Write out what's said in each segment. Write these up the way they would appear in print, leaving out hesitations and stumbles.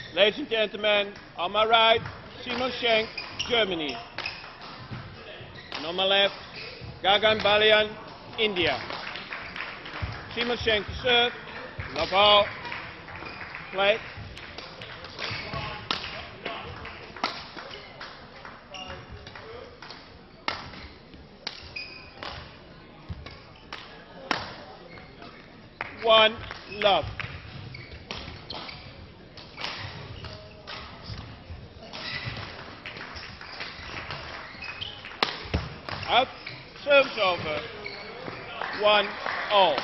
Ladies and gentlemen, on my right, Simon Schenk, Germany. And on my left, Gagan Balian, India. Simon Schenk to serve. Love all. Play. One, love. Out, service over. 1-all.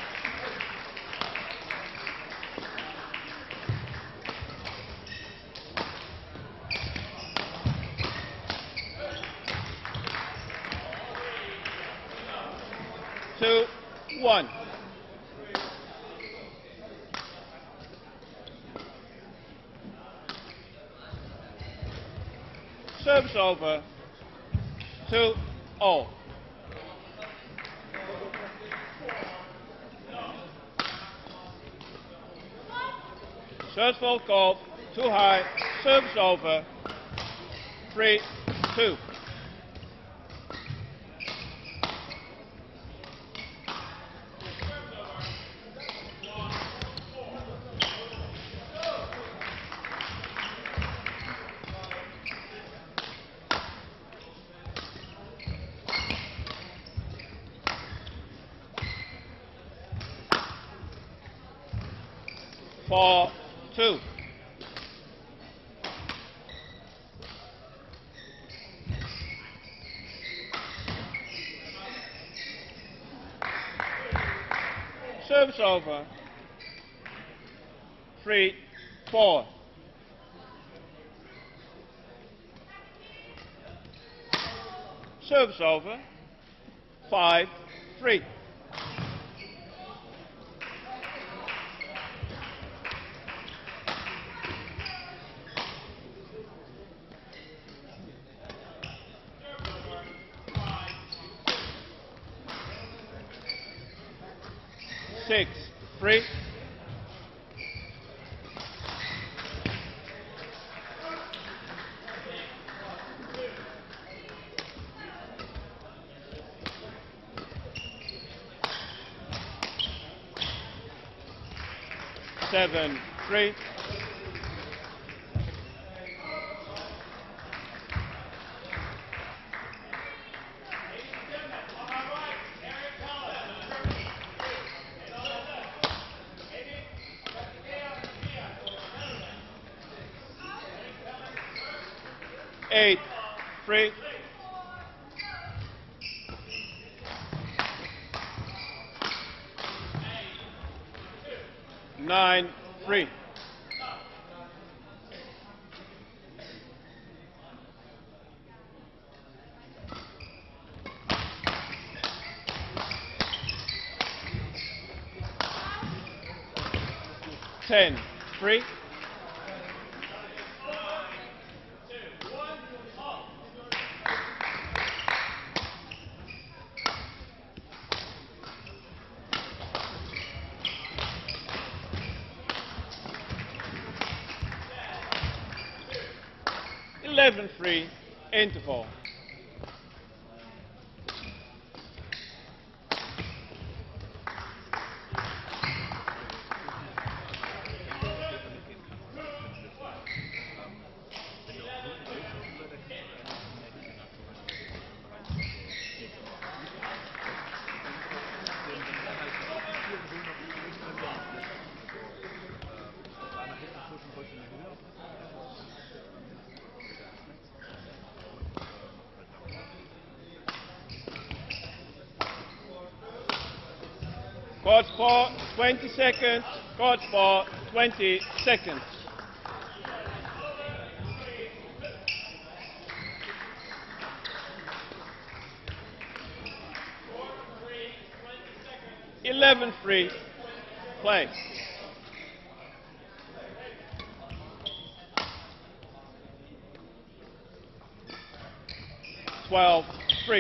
Two, one. Service over. 2-all. Service fault called. Too high. Service over. 3-2. Four, two. Service over. 3-4. Service over. 5-3. Six, 3. Seven, 3. Eight, 3. 9, 3. Ten, 3. 11-3, interval. Court for 20 seconds. Court for 20 seconds. Eleven, 3. Play. 12-3.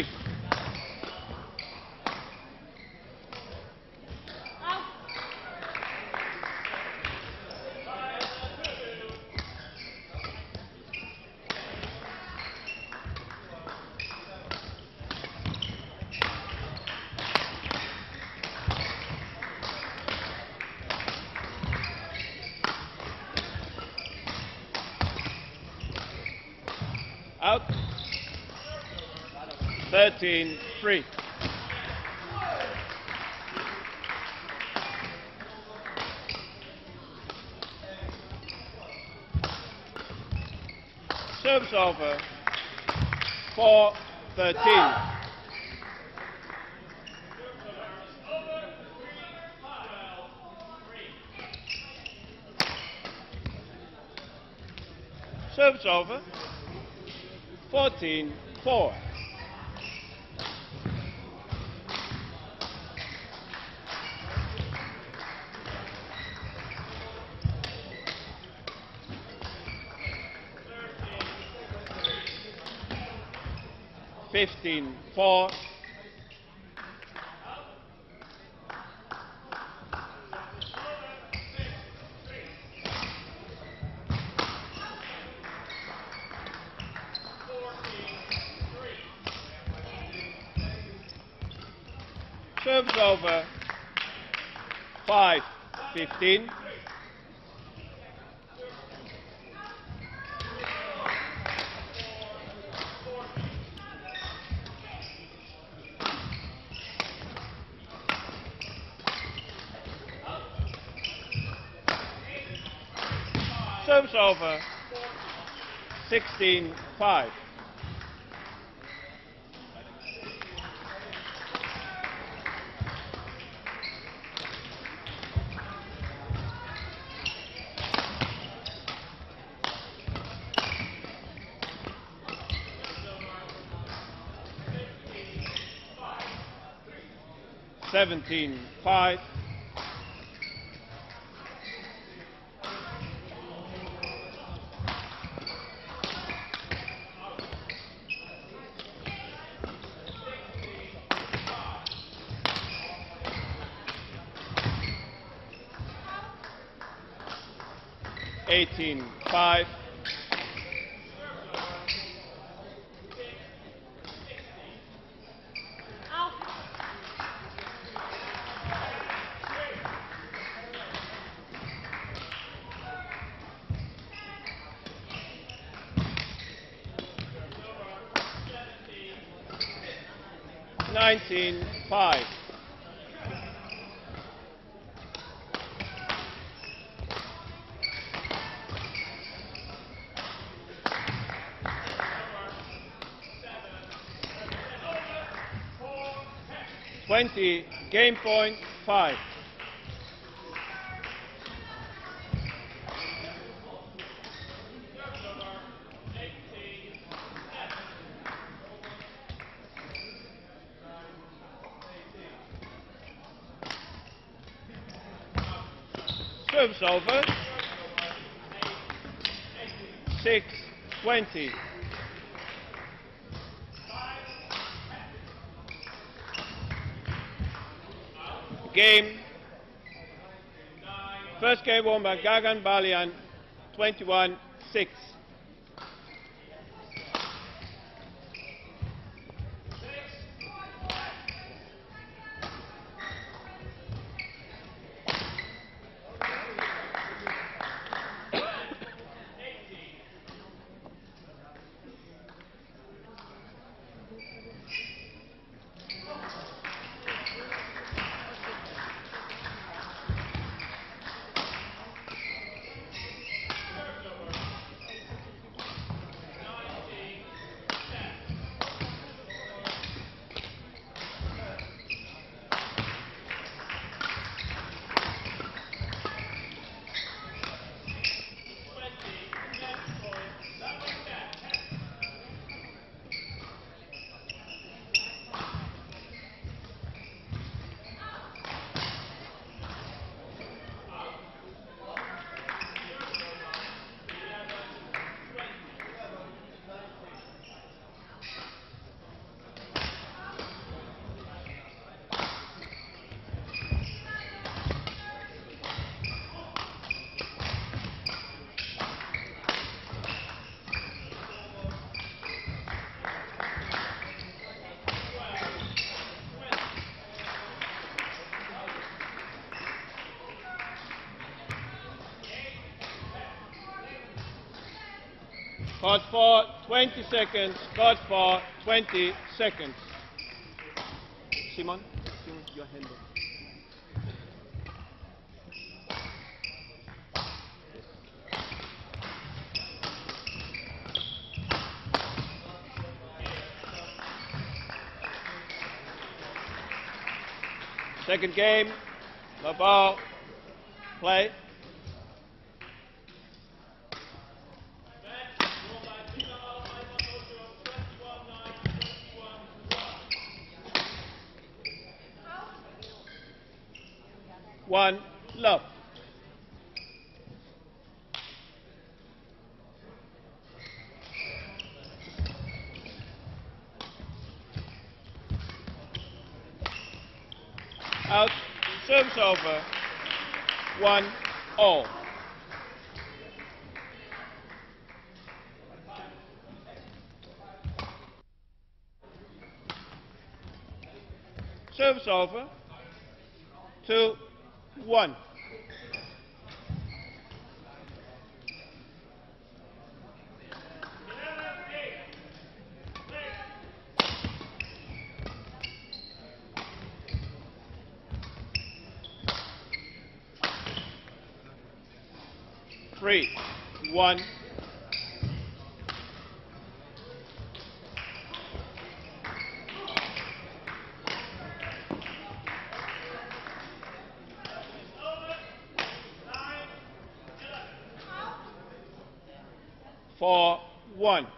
Out. 13-3. Service over. 4-13. Service over. 14-4. Fifteen, 4. Service over. 5-15. Service over. 16-5. Seventeen, 5. Eighteen, 5. Nineteen, 5. Game point, 5. Service over. 6-20. Game. First game won by Gagan Balian, 21-6. Caught for 20 seconds. Caught for 20 seconds. Simon, your hand up. Second game, the ball, play. One, love. Out, service over. 1-all. Service over. 2-1. Three, 1. Four, 1.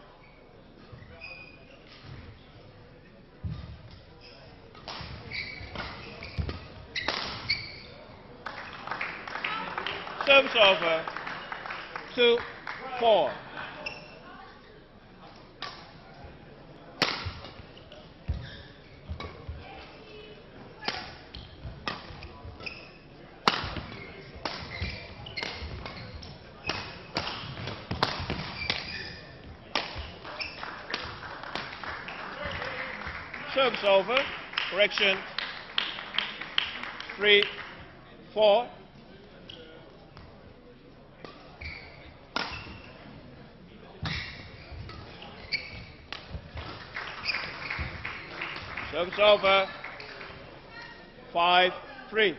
Service over. 2-4. Service over. Correction. 3-4. Service over. 5-3.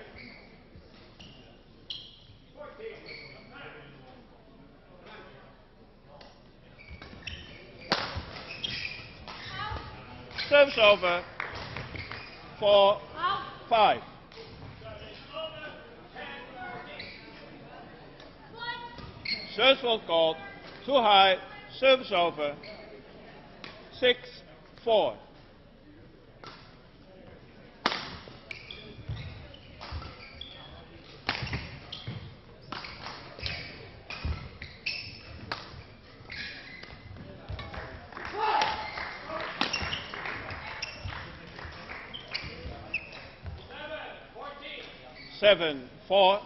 Service over. 4-5. Service fault called. Too high. Service over. 6-4. Seven, 4.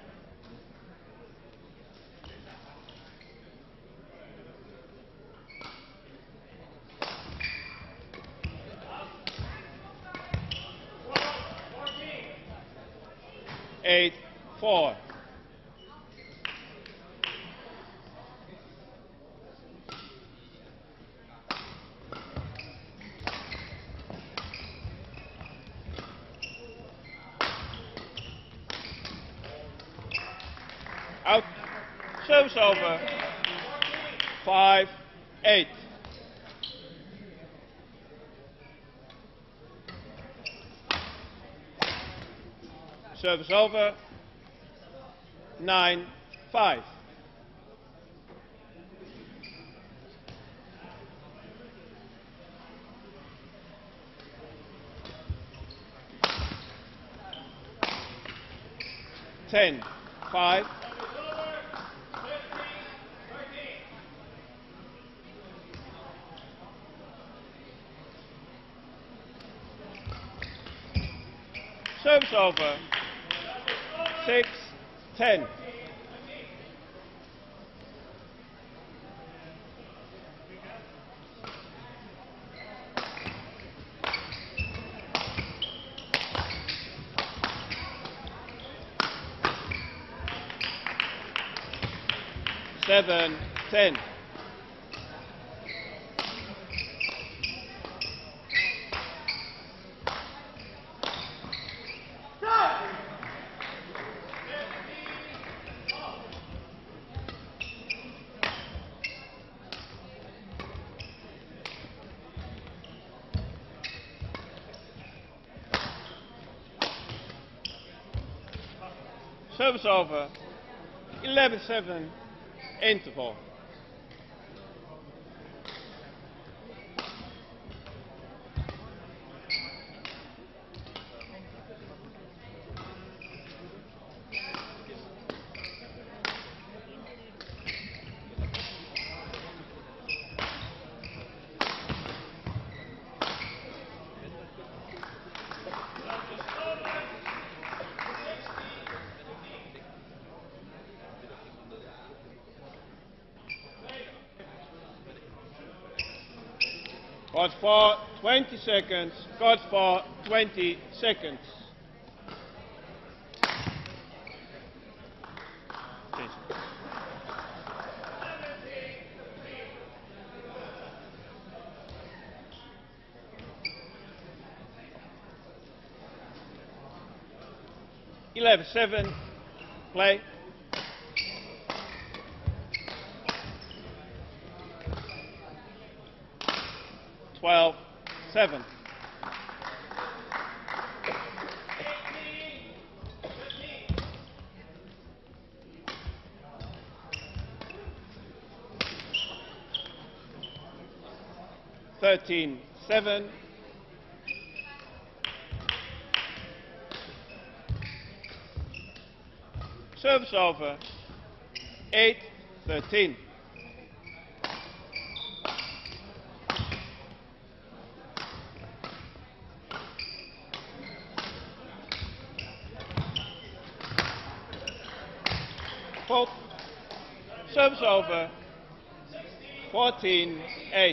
Eight, 4. Out. Service over. 5-8. Service over. 9-5. Ten, 5. Service over. 6-10. Seven, 10. Service over. 11-7. Interval. Court for 20 seconds. Court for 20 seconds. Eleven 7. Play. Twelve 7. Thirteen 7. Service over. 8-13. Fault. Service over. 14-8.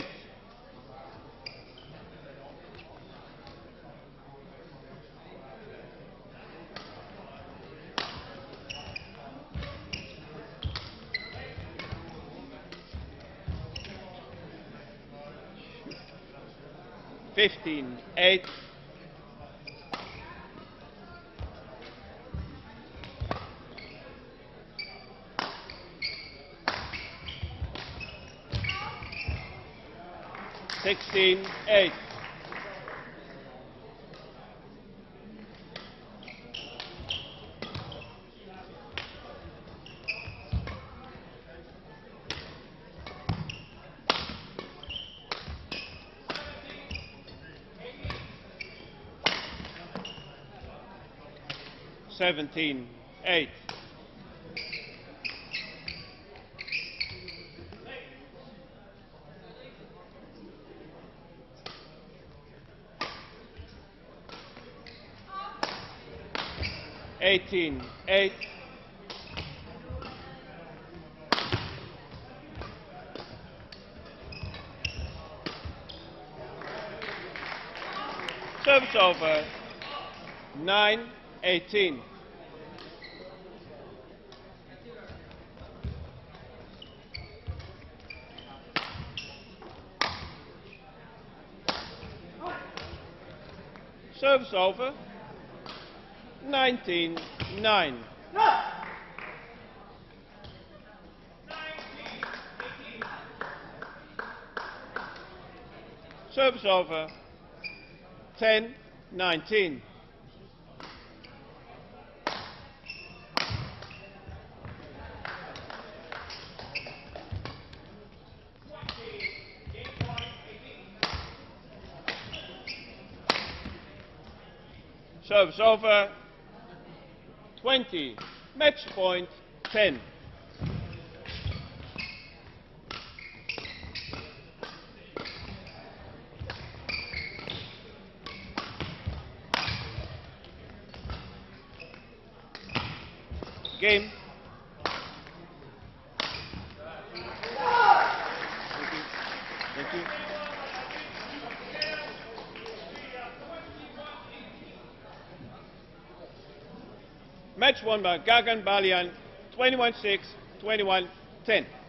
Fifteen 8. 16-8. Seventeen 8. Eighteen 8. Service over. 9-18. Service over. 19-9. Service over. 10-19. Service over. 20. Match point 10. Game. Thank you. Match won by Gagan Balian, 21-6, 21-10.